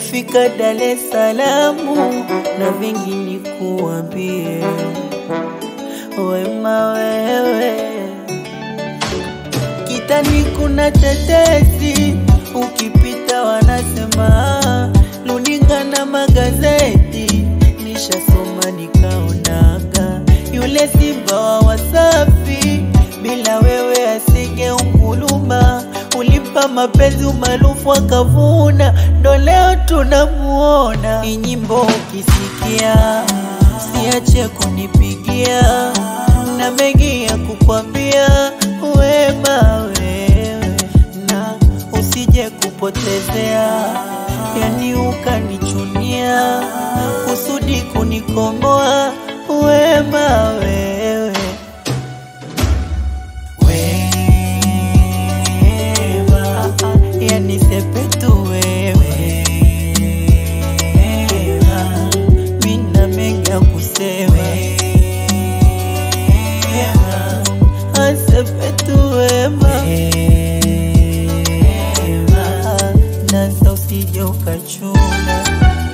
nimefika Dar es Salaam na vingi nikuambie. Wema wewe, kitani kuna tetesi, ukipita wanasema, luninga na magazeti nishasoma nikaonaga, yule simba wa Wasafi bila wewe asingeunguluma. Ulimpa mapenzi umaarufu akavuna, ndo leo tunamuona. Hii nyimbo ukisikia usiache kunipigia, na mengi ya kukwambia. Wema wewe, na usije kupotezea, yani ukanichunia kusudi kunikomoa. Wema wewe, yani sepetu wewe, mina mengi ya kusema. Sepetu wema, nasa usije ukachuna.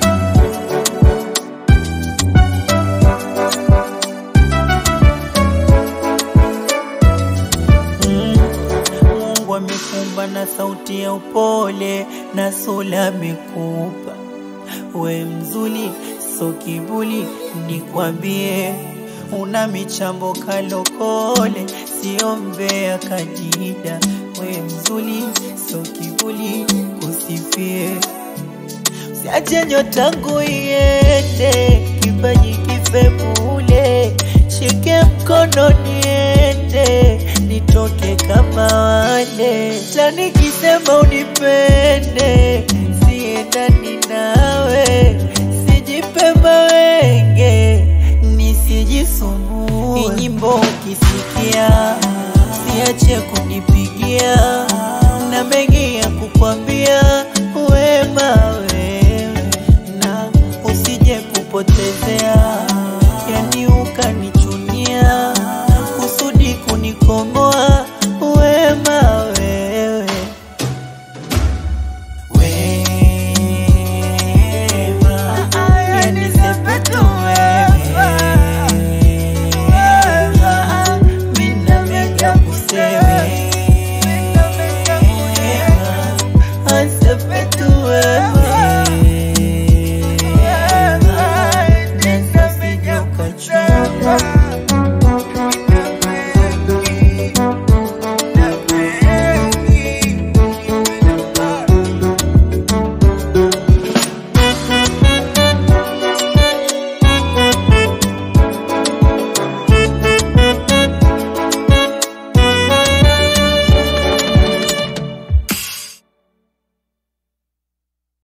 Mungu amekumba na sauti ya upole, na sura amekupa. We mzuri so kibuli, nikwambie una michambo kalokole, sio mbea kajida. We mzuri so kibuli, usifie. Siache nyota yangu iende, kipaji kife bure. Shike mkono niende, nitoke kama wale. Tani kisema unipende,